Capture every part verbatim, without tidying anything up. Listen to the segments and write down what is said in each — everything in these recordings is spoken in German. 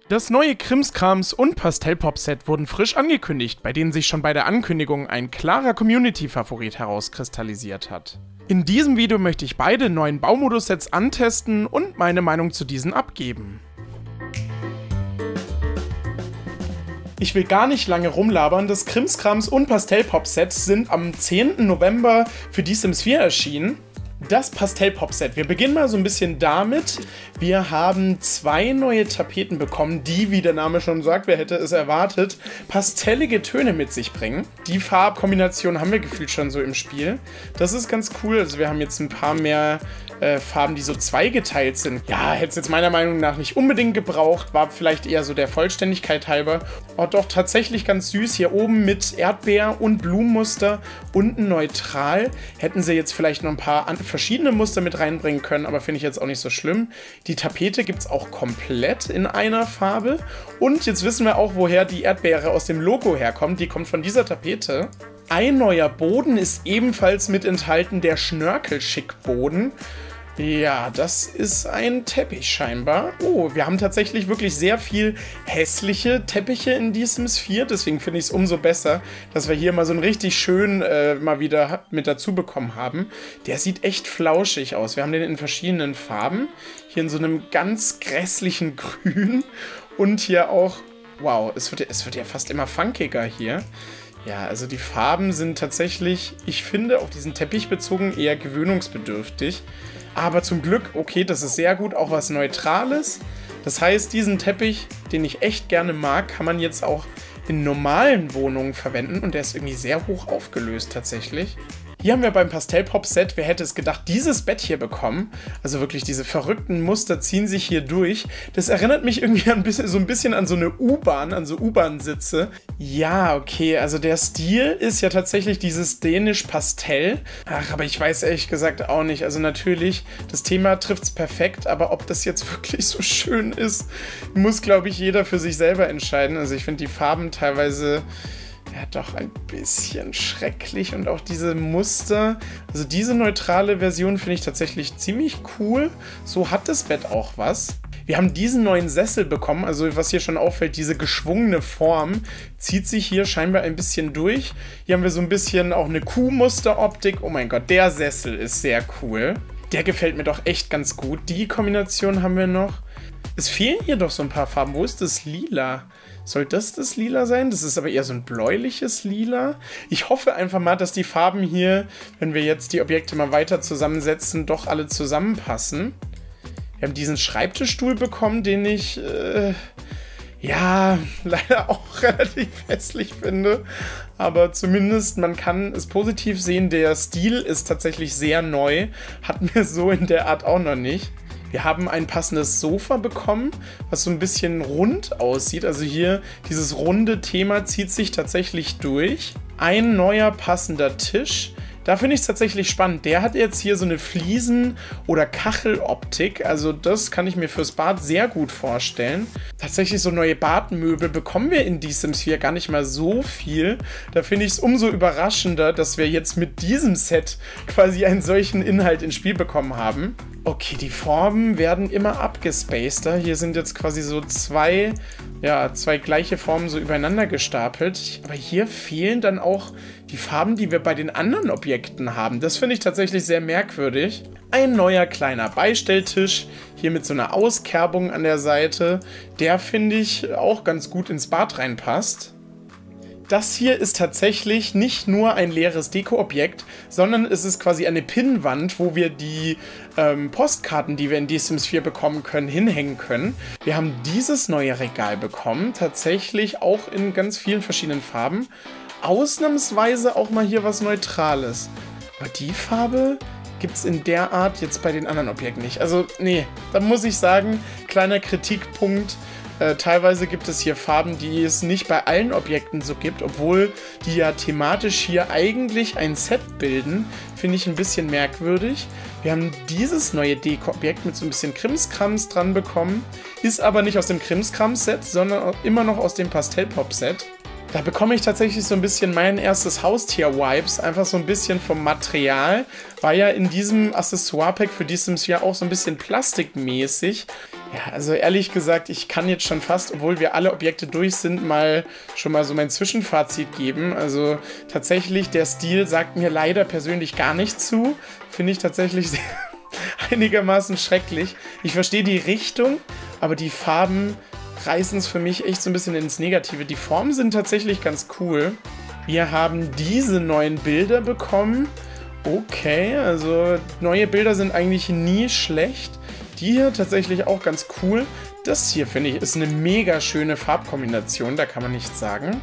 Das neue Krimskrams und Pastell-Pop-Set wurden frisch angekündigt, bei denen sich schon bei der Ankündigung ein klarer Community-Favorit herauskristallisiert hat. In diesem Video möchte ich beide neuen Baumodus-Sets antesten und meine Meinung zu diesen abgeben. Ich will gar nicht lange rumlabern, das Krimskrams und Pastell-Pop-Set sind am zehnten November für die Sims vier erschienen. Das Pastell-Pop-Set. Wir beginnen mal so ein bisschen damit. Wir haben zwei neue Tapeten bekommen, die, wie der Name schon sagt, wer hätte es erwartet, pastellige Töne mit sich bringen. Die Farbkombination haben wir gefühlt schon so im Spiel. Das ist ganz cool. Also wir haben jetzt ein paar mehr äh, Farben, die so zweigeteilt sind. Ja, hätte es jetzt meiner Meinung nach nicht unbedingt gebraucht. War vielleicht eher so der Vollständigkeit halber. Oh, doch tatsächlich ganz süß. Hier oben mit Erdbeer und Blumenmuster. Unten neutral. Hätten sie jetzt vielleicht noch ein paar andere verschiedene Muster mit reinbringen können, aber finde ich jetzt auch nicht so schlimm. Die Tapete gibt es auch komplett in einer Farbe. Und jetzt wissen wir auch, woher die Erdbeere aus dem Logo herkommt. Die kommt von dieser Tapete. Ein neuer Boden ist ebenfalls mit enthalten, der Schnörkelschick-Boden. Ja, das ist ein Teppich scheinbar. Oh, wir haben tatsächlich wirklich sehr viel hässliche Teppiche in die Sims vier. Deswegen finde ich es umso besser, dass wir hier mal so einen richtig schönen äh, mal wieder mit dazu bekommen haben. Der sieht echt flauschig aus. Wir haben den in verschiedenen Farben. Hier in so einem ganz grässlichen Grün. Und hier auch, wow, es wird, es wird ja fast immer funkiger hier. Ja, also die Farben sind tatsächlich, ich finde, auf diesen Teppich bezogen eher gewöhnungsbedürftig. Aber zum Glück, okay, das ist sehr gut, auch was Neutrales. Das heißt, diesen Teppich, den ich echt gerne mag, kann man jetzt auch in normalen Wohnungen verwenden. Und der ist irgendwie sehr hoch aufgelöst tatsächlich. Hier haben wir beim Pastell-Pop-Set, wer hätte es gedacht, dieses Bett hier bekommen. Also wirklich, diese verrückten Muster ziehen sich hier durch. Das erinnert mich irgendwie ein bisschen, so ein bisschen an so eine U-Bahn, an so U-Bahn-Sitze. Ja, okay, also der Stil ist ja tatsächlich dieses dänisch-Pastell. Ach, aber ich weiß ehrlich gesagt auch nicht. Also natürlich, das Thema trifft es perfekt, aber ob das jetzt wirklich so schön ist, muss, glaube ich, jeder für sich selber entscheiden. Also ich finde die Farben teilweise ja doch ein bisschen schrecklich und auch diese Muster. Also diese neutrale Version finde ich tatsächlich ziemlich cool. So hat das Bett auch was. Wir haben diesen neuen Sessel bekommen, also was hier schon auffällt, diese geschwungene Form zieht sich hier scheinbar ein bisschen durch. Hier haben wir so ein bisschen auch eine Kuhmusteroptik. Oh mein Gott, der Sessel ist sehr cool. Der gefällt mir doch echt ganz gut. Die Kombination haben wir noch. Es fehlen hier doch so ein paar Farben. Wo ist das Lila? Soll das das Lila sein? Das ist aber eher so ein bläuliches Lila. Ich hoffe einfach mal, dass die Farben hier, wenn wir jetzt die Objekte mal weiter zusammensetzen, doch alle zusammenpassen. Wir haben diesen Schreibtischstuhl bekommen, den ich, äh, ja, leider auch relativ hässlich finde. Aber zumindest, man kann es positiv sehen, der Stil ist tatsächlich sehr neu. Hatten wir so in der Art auch noch nicht. Wir haben ein passendes Sofa bekommen, was so ein bisschen rund aussieht. Also hier, dieses runde Thema zieht sich tatsächlich durch. Ein neuer passender Tisch. Da finde ich es tatsächlich spannend. Der hat jetzt hier so eine Fliesen- oder Kacheloptik. Also das kann ich mir fürs Bad sehr gut vorstellen. Tatsächlich so neue Badmöbel bekommen wir in die Sims vier gar nicht mal so viel. Da finde ich es umso überraschender, dass wir jetzt mit diesem Set quasi einen solchen Inhalt ins Spiel bekommen haben. Okay, die Formen werden immer abgespaceder. Hier sind jetzt quasi so zwei, ja, zwei gleiche Formen so übereinander gestapelt. Aber hier fehlen dann auch die Farben, die wir bei den anderen Objekten haben. Das finde ich tatsächlich sehr merkwürdig. Ein neuer kleiner Beistelltisch, hier mit so einer Auskerbung an der Seite. Der, finde ich, auch ganz gut ins Bad reinpasst. Das hier ist tatsächlich nicht nur ein leeres Dekoobjekt, sondern es ist quasi eine Pinnwand, wo wir die ähm, Postkarten, die wir in die Sims vier bekommen können, hinhängen können. Wir haben dieses neue Regal bekommen, tatsächlich auch in ganz vielen verschiedenen Farben. Ausnahmsweise auch mal hier was Neutrales. Aber die Farbe gibt es in der Art jetzt bei den anderen Objekten nicht. Also, nee, da muss ich sagen, kleiner Kritikpunkt. Äh, teilweise gibt es hier Farben, die es nicht bei allen Objekten so gibt, obwohl die ja thematisch hier eigentlich ein Set bilden. Finde ich ein bisschen merkwürdig. Wir haben dieses neue Deko-Objekt mit so ein bisschen Krimskrams dran bekommen. Ist aber nicht aus dem Krimskrams-Set, sondern immer noch aus dem Pastell-Pop-Set. Da bekomme ich tatsächlich so ein bisschen mein erstes Haustier-Vibes, einfach so ein bisschen vom Material. War ja in diesem Accessoire-Pack für die Sims vier auch so ein bisschen plastikmäßig. Ja, also ehrlich gesagt, ich kann jetzt schon fast, obwohl wir alle Objekte durch sind, mal schon mal so mein Zwischenfazit geben. Also tatsächlich, der Stil sagt mir leider persönlich gar nicht zu. Finde ich tatsächlich sehr einigermaßen schrecklich. Ich verstehe die Richtung, aber die Farben reißen es für mich echt so ein bisschen ins Negative. Die Formen sind tatsächlich ganz cool. Wir haben diese neuen Bilder bekommen. Okay, also neue Bilder sind eigentlich nie schlecht. Die hier tatsächlich auch ganz cool. Das hier, finde ich, ist eine mega schöne Farbkombination, da kann man nichts sagen.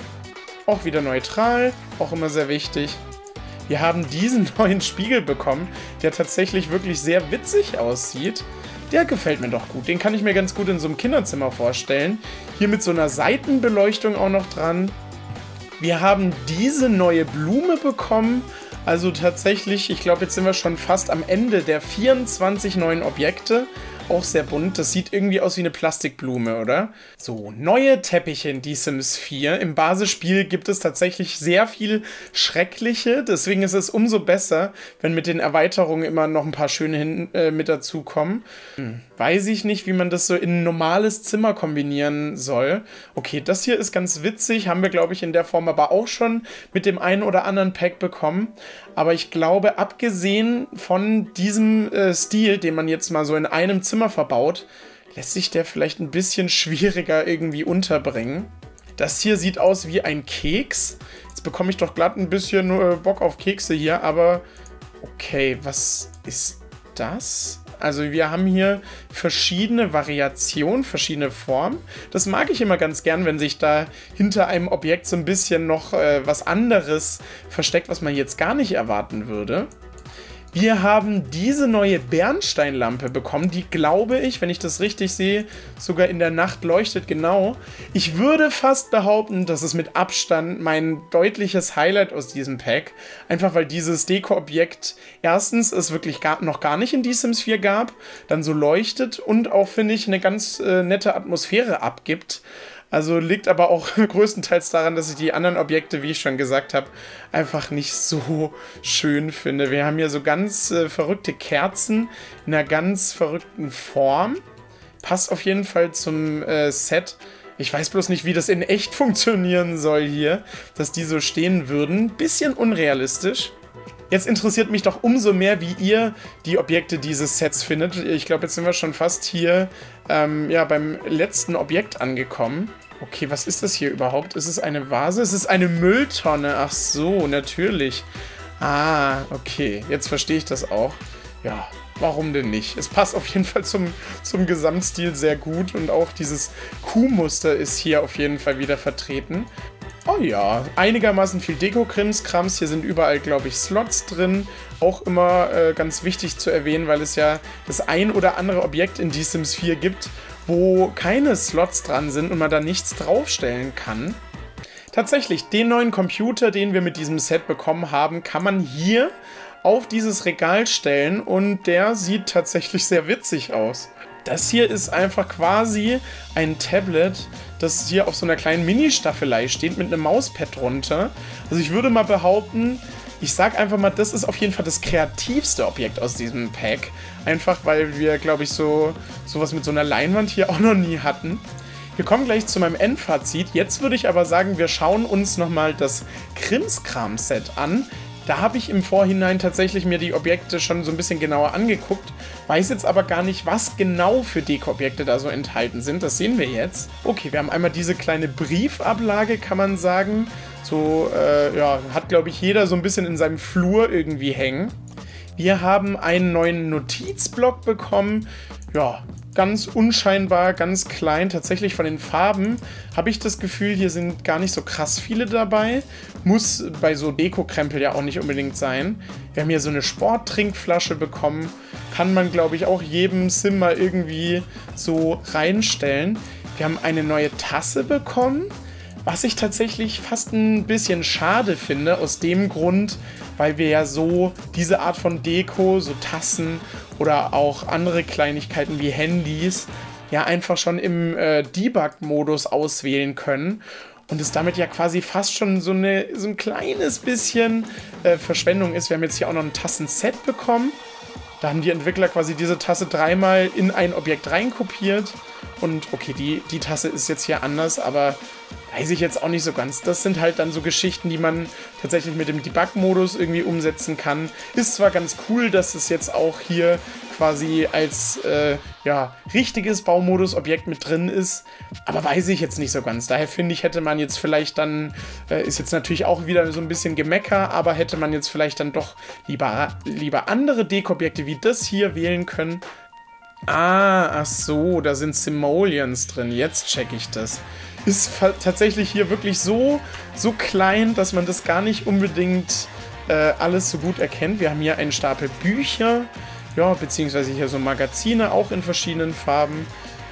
Auch wieder neutral, auch immer sehr wichtig. Wir haben diesen neuen Spiegel bekommen, der tatsächlich wirklich sehr witzig aussieht. Der gefällt mir doch gut. Den kann ich mir ganz gut in so einem Kinderzimmer vorstellen. Hier mit so einer Seitenbeleuchtung auch noch dran. Wir haben diese neue Blume bekommen. Also tatsächlich, ich glaube, jetzt sind wir schon fast am Ende der vierundzwanzig neuen Objekte. Auch sehr bunt. Das sieht irgendwie aus wie eine Plastikblume, oder? So, neue Teppiche in die Sims vier. Im Basisspiel gibt es tatsächlich sehr viel schreckliche. Deswegen ist es umso besser, wenn mit den Erweiterungen immer noch ein paar schöne hin, äh, mit dazukommen. Hm, weiß ich nicht, wie man das so in ein normales Zimmer kombinieren soll. Okay, das hier ist ganz witzig. Haben wir, glaube ich, in der Form aber auch schon mit dem einen oder anderen Pack bekommen. Aber ich glaube, abgesehen von diesem äh, Stil, den man jetzt mal so in einem Zimmer verbaut, lässt sich der vielleicht ein bisschen schwieriger irgendwie unterbringen. Das hier sieht aus wie ein Keks. Jetzt bekomme ich doch glatt ein bisschen äh, Bock auf Kekse hier, aber okay, was ist das? Also wir haben hier verschiedene Variationen, verschiedene Formen. Das mag ich immer ganz gern, wenn sich da hinter einem Objekt so ein bisschen noch äh, was anderes versteckt, was man jetzt gar nicht erwarten würde. Wir haben diese neue Bernsteinlampe bekommen, die, glaube ich, wenn ich das richtig sehe, sogar in der Nacht leuchtet, genau. Ich würde fast behaupten, das ist mit Abstand mein deutliches Highlight aus diesem Pack. Einfach weil dieses Deko-Objekt erstens es wirklich gar, noch gar nicht in die Sims vier gab, dann so leuchtet und auch, finde ich, eine ganz äh, nette Atmosphäre abgibt. Also liegt aber auch größtenteils daran, dass ich die anderen Objekte, wie ich schon gesagt habe, einfach nicht so schön finde. Wir haben hier so ganz äh, verrückte Kerzen in einer ganz verrückten Form. Passt auf jeden Fall zum äh, Set. Ich weiß bloß nicht, wie das in echt funktionieren soll hier, dass die so stehen würden. Bisschen unrealistisch. Jetzt interessiert mich doch umso mehr, wie ihr die Objekte dieses Sets findet. Ich glaube, jetzt sind wir schon fast hier ähm, ja, beim letzten Objekt angekommen. Okay, was ist das hier überhaupt? Ist es eine Vase? Ist es eine Mülltonne? Ach so, natürlich. Ah, okay. Jetzt verstehe ich das auch. Ja, warum denn nicht? Es passt auf jeden Fall zum, zum Gesamtstil sehr gut. Und auch dieses Kuhmuster ist hier auf jeden Fall wieder vertreten. Oh ja, einigermaßen viel Deko-Krimskrams. Hier sind überall, glaube ich, Slots drin. Auch immer äh, ganz wichtig zu erwähnen, weil es ja das ein oder andere Objekt in die Sims vier gibt, wo keine Slots dran sind und man da nichts draufstellen kann. Tatsächlich, den neuen Computer, den wir mit diesem Set bekommen haben, kann man hier auf dieses Regal stellen und der sieht tatsächlich sehr witzig aus. Das hier ist einfach quasi ein Tablet, das hier auf so einer kleinen Mini-Staffelei steht mit einem Mauspad drunter. Also ich würde mal behaupten, ich sag einfach mal, das ist auf jeden Fall das kreativste Objekt aus diesem Pack. Einfach weil wir, glaube ich, so sowas mit so einer Leinwand hier auch noch nie hatten. Wir kommen gleich zu meinem Endfazit. Jetzt würde ich aber sagen, wir schauen uns nochmal das Krimskram-Set an. Da habe ich im Vorhinein tatsächlich mir die Objekte schon so ein bisschen genauer angeguckt, weiß jetzt aber gar nicht, was genau für Deko-Objekte da so enthalten sind. Das sehen wir jetzt. Okay, wir haben einmal diese kleine Briefablage, kann man sagen. So, äh, ja, hat, glaube ich, jeder so ein bisschen in seinem Flur irgendwie hängen. Wir haben einen neuen Notizblock bekommen. Ja, ganz unscheinbar, ganz klein. Tatsächlich von den Farben habe ich das Gefühl, hier sind gar nicht so krass viele dabei. Muss bei so Deko-Krempel ja auch nicht unbedingt sein. Wir haben hier so eine Sporttrinkflasche bekommen. Kann man, glaube ich, auch jedem Sim mal irgendwie so reinstellen. Wir haben eine neue Tasse bekommen, was ich tatsächlich fast ein bisschen schade finde, aus dem Grund, weil wir ja so diese Art von Deko, so Tassen oder auch andere Kleinigkeiten wie Handys, ja einfach schon im äh, Debug-Modus auswählen können. Und es damit ja quasi fast schon so, eine, so ein kleines bisschen äh, Verschwendung ist. Wir haben jetzt hier auch noch ein Tassenset bekommen. Da haben die Entwickler quasi diese Tasse dreimal in ein Objekt reinkopiert. Und okay, die, die Tasse ist jetzt hier anders, aber weiß ich jetzt auch nicht so ganz. Das sind halt dann so Geschichten, die man tatsächlich mit dem Debug-Modus irgendwie umsetzen kann. Ist zwar ganz cool, dass es jetzt auch hier quasi als äh, ja, richtiges Baumodus-Objekt mit drin ist, aber weiß ich jetzt nicht so ganz. Daher finde ich, hätte man jetzt vielleicht dann, äh, ist jetzt natürlich auch wieder so ein bisschen Gemecker, aber hätte man jetzt vielleicht dann doch lieber, lieber andere Deko-Objekte wie das hier wählen können. Ah, ach so, da sind Simoleons drin. Jetzt check ich das. Ist tatsächlich hier wirklich so, so klein, dass man das gar nicht unbedingt äh, alles so gut erkennt. Wir haben hier einen Stapel Bücher, ja, beziehungsweise hier so Magazine, auch in verschiedenen Farben.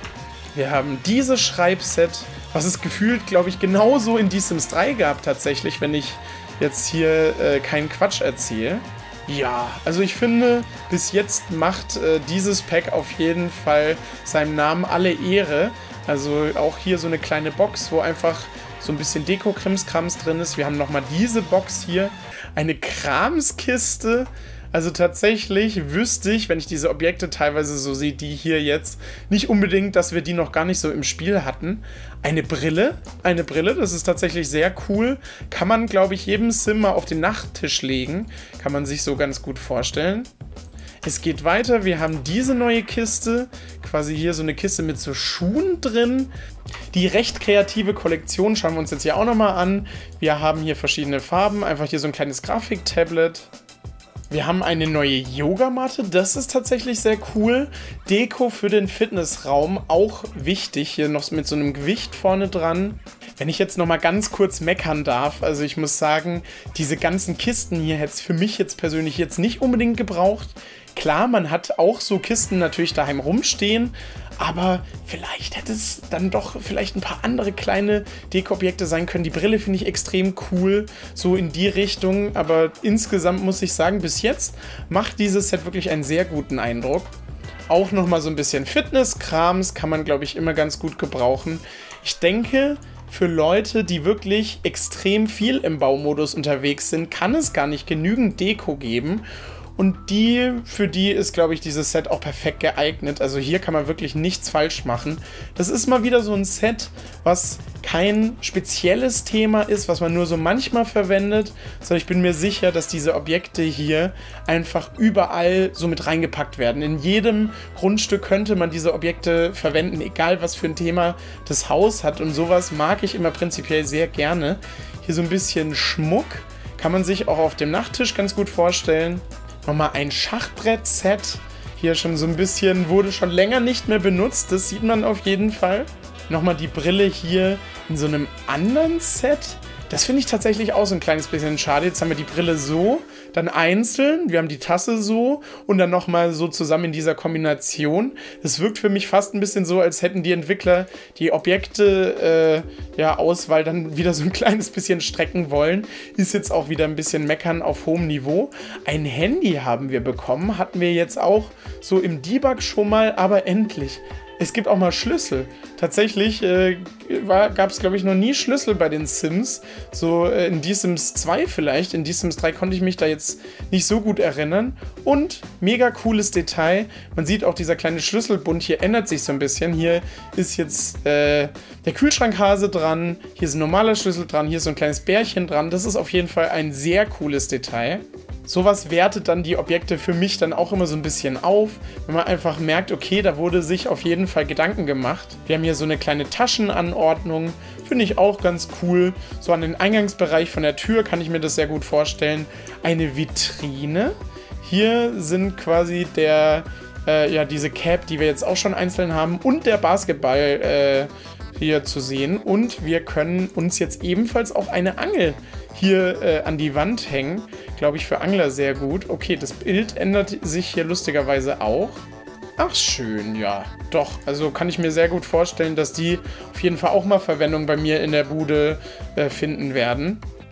Wir haben dieses Schreibset, was es gefühlt, glaube ich, genauso in Die Sims drei gab tatsächlich, wenn ich jetzt hier äh, keinen Quatsch erzähle. Ja, also ich finde, bis jetzt macht äh, dieses Pack auf jeden Fall seinem Namen alle Ehre. Also auch hier so eine kleine Box, wo einfach so ein bisschen Deko-Krimskrams drin ist. Wir haben nochmal diese Box hier, eine Kramskiste. Also tatsächlich wüsste ich, wenn ich diese Objekte teilweise so sehe, die hier jetzt, nicht unbedingt, dass wir die noch gar nicht so im Spiel hatten. Eine Brille, eine Brille, das ist tatsächlich sehr cool. Kann man, glaube ich, jedem Sim mal auf den Nachttisch legen. Kann man sich so ganz gut vorstellen. Es geht weiter, wir haben diese neue Kiste, quasi hier so eine Kiste mit so Schuhen drin. Die recht kreative Kollektion schauen wir uns jetzt hier auch nochmal an. Wir haben hier verschiedene Farben, einfach hier so ein kleines Grafiktablet. Wir haben eine neue Yogamatte, das ist tatsächlich sehr cool. Deko für den Fitnessraum, auch wichtig, hier noch mit so einem Gewicht vorne dran. Wenn ich jetzt nochmal ganz kurz meckern darf, also ich muss sagen, diese ganzen Kisten hier hätte es für mich jetzt persönlich jetzt nicht unbedingt gebraucht. Klar, man hat auch so Kisten natürlich daheim rumstehen, aber vielleicht hätte es dann doch vielleicht ein paar andere kleine Deko-Objekte sein können. Die Brille finde ich extrem cool, so in die Richtung, aber insgesamt muss ich sagen, bis jetzt macht dieses Set wirklich einen sehr guten Eindruck. Auch nochmal so ein bisschen Fitness-Krams kann man, glaube ich, immer ganz gut gebrauchen. Ich denke, für Leute, die wirklich extrem viel im Baumodus unterwegs sind, kann es gar nicht genügend Deko geben. Und die, für die ist, glaube ich, dieses Set auch perfekt geeignet. Also hier kann man wirklich nichts falsch machen. Das ist mal wieder so ein Set, was kein spezielles Thema ist, was man nur so manchmal verwendet, sondern ich bin mir sicher, dass diese Objekte hier einfach überall so mit reingepackt werden. In jedem Grundstück könnte man diese Objekte verwenden, egal was für ein Thema das Haus hat. Und sowas mag ich immer prinzipiell sehr gerne. Hier so ein bisschen Schmuck kann man sich auch auf dem Nachttisch ganz gut vorstellen. Nochmal ein Schachbrett-Set. Hier schon so ein bisschen, wurde schon länger nicht mehr benutzt. Das sieht man auf jeden Fall. Nochmal die Brille hier in so einem anderen Set. Das finde ich tatsächlich auch so ein kleines bisschen schade. Jetzt haben wir die Brille so, dann einzeln. Wir haben die Tasse so und dann nochmal so zusammen in dieser Kombination. Das wirkt für mich fast ein bisschen so, als hätten die Entwickler die Objekte, äh, ja, Auswahl dann wieder so ein kleines bisschen strecken wollen. Ist jetzt auch wieder ein bisschen meckern auf hohem Niveau. Ein Handy haben wir bekommen. Hatten wir jetzt auch so im Debug schon mal, aber endlich. Es gibt auch mal Schlüssel. Tatsächlich äh, gab es, glaube ich, noch nie Schlüssel bei den Sims. So äh, in Die Sims zwei vielleicht. In Die Sims drei konnte ich mich da jetzt nicht so gut erinnern. Und mega cooles Detail. Man sieht auch, dieser kleine Schlüsselbund hier ändert sich so ein bisschen. Hier ist jetzt äh, der Kühlschrankhase dran. Hier ist ein normaler Schlüssel dran. Hier ist so ein kleines Bärchen dran. Das ist auf jeden Fall ein sehr cooles Detail. Sowas wertet dann die Objekte für mich dann auch immer so ein bisschen auf, wenn man einfach merkt, okay, da wurde sich auf jeden Fall Gedanken gemacht. Wir haben hier so eine kleine Taschenanordnung, finde ich auch ganz cool. So an den Eingangsbereich von der Tür kann ich mir das sehr gut vorstellen. Eine Vitrine. Hier sind quasi der, äh, ja, diese Cap, die wir jetzt auch schon einzeln haben, und der Basketball äh, hier zu sehen. Und wir können uns jetzt ebenfalls auch eine Angel hier äh, an die Wand hängen. Glaube ich, für Angler sehr gut. Okay, das Bild ändert sich hier lustigerweise auch. Ach, schön, ja. Doch, also kann ich mir sehr gut vorstellen, dass die auf jeden Fall auch mal Verwendung bei mir in der Bude äh, finden werden.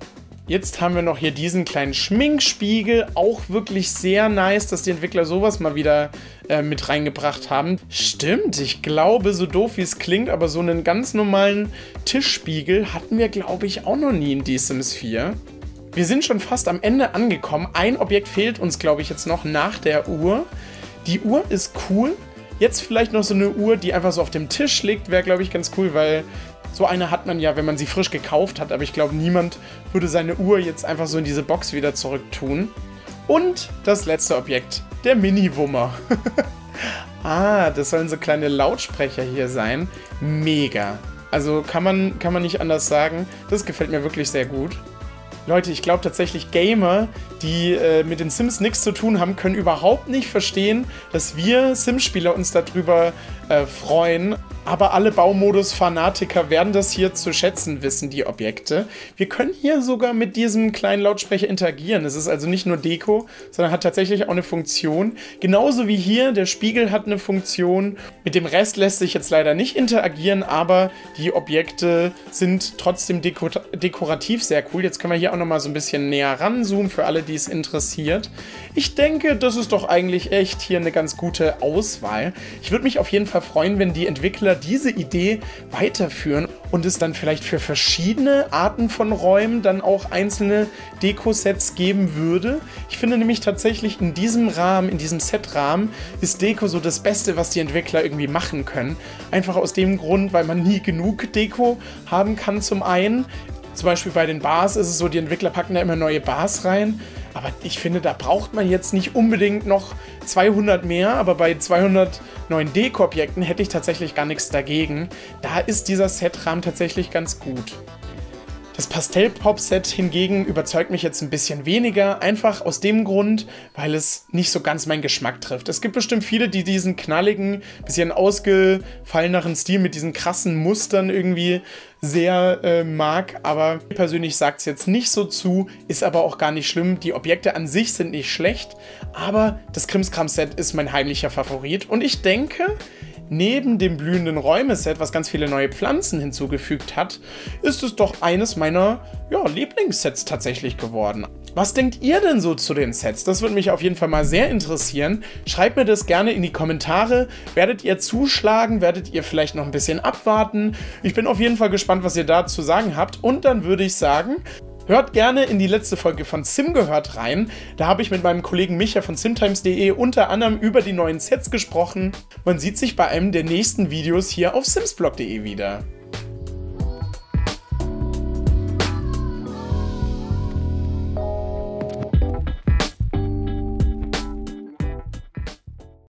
Jetzt haben wir noch hier diesen kleinen Schminkspiegel, auch wirklich sehr nice, dass die Entwickler sowas mal wieder äh, mit reingebracht haben. Stimmt, ich glaube, so doof wie es klingt, aber so einen ganz normalen Tischspiegel hatten wir, glaube ich, auch noch nie in The Sims vier. Wir sind schon fast am Ende angekommen. Ein Objekt fehlt uns, glaube ich, jetzt noch nach der Uhr. Die Uhr ist cool. Jetzt vielleicht noch so eine Uhr, die einfach so auf dem Tisch liegt, wäre, glaube ich, ganz cool, weil so eine hat man ja, wenn man sie frisch gekauft hat, aber ich glaube, niemand würde seine Uhr jetzt einfach so in diese Box wieder zurück tun. Und das letzte Objekt, der Mini-Wummer. Ah, das sollen so kleine Lautsprecher hier sein. Mega. Also kann man, kann man nicht anders sagen. Das gefällt mir wirklich sehr gut. Leute, ich glaube tatsächlich, Gamer, die äh, mit den Sims nichts zu tun haben, können überhaupt nicht verstehen, dass wir Sims-Spieler uns darüber äh, freuen. Aber alle Baumodus-Fanatiker werden das hier zu schätzen wissen, die Objekte. Wir können hier sogar mit diesem kleinen Lautsprecher interagieren. Es ist also nicht nur Deko, sondern hat tatsächlich auch eine Funktion. Genauso wie hier, der Spiegel hat eine Funktion. Mit dem Rest lässt sich jetzt leider nicht interagieren, aber die Objekte sind trotzdem deko dekorativ sehr cool. Jetzt können wir hier auch nochmal so ein bisschen näher ranzoomen für alle, die es interessiert. Ich denke, das ist doch eigentlich echt hier eine ganz gute Auswahl. Ich würde mich auf jeden Fall freuen, wenn die Entwickler diese Idee weiterführen und es dann vielleicht für verschiedene Arten von Räumen dann auch einzelne Deko-Sets geben würde. Ich finde nämlich tatsächlich in diesem Rahmen, in diesem Set-Rahmen ist Deko so das Beste, was die Entwickler irgendwie machen können. Einfach aus dem Grund, weil man nie genug Deko haben kann zum einen. Zum Beispiel bei den Bars ist es so, die Entwickler packen da immer neue Bars rein. Aber ich finde, da braucht man jetzt nicht unbedingt noch zweihundert mehr, aber bei zweihundert neuen Deko-Objekten hätte ich tatsächlich gar nichts dagegen. Da ist dieser Setrahmen tatsächlich ganz gut. Das Pastell-Pop-Set hingegen überzeugt mich jetzt ein bisschen weniger, einfach aus dem Grund, weil es nicht so ganz meinen Geschmack trifft. Es gibt bestimmt viele, die diesen knalligen, bisschen ausgefalleneren Stil mit diesen krassen Mustern irgendwie sehr äh, mag, aber mir persönlich sagt es jetzt nicht so zu, ist aber auch gar nicht schlimm. Die Objekte an sich sind nicht schlecht, aber das Krimskram-Set ist mein heimlicher Favorit und ich denke, neben dem blühenden Räume-Set, was ganz viele neue Pflanzen hinzugefügt hat, ist es doch eines meiner ja, Lieblingssets tatsächlich geworden. Was denkt ihr denn so zu den Sets? Das würde mich auf jeden Fall mal sehr interessieren. Schreibt mir das gerne in die Kommentare. Werdet ihr zuschlagen? Werdet ihr vielleicht noch ein bisschen abwarten? Ich bin auf jeden Fall gespannt, was ihr da zu sagen habt. Und dann würde ich sagen, hört gerne in die letzte Folge von Sim gehört rein. Da habe ich mit meinem Kollegen Micha von simtimes punkt de unter anderem über die neuen Sets gesprochen. Man sieht sich bei einem der nächsten Videos hier auf simsblog punkt de wieder.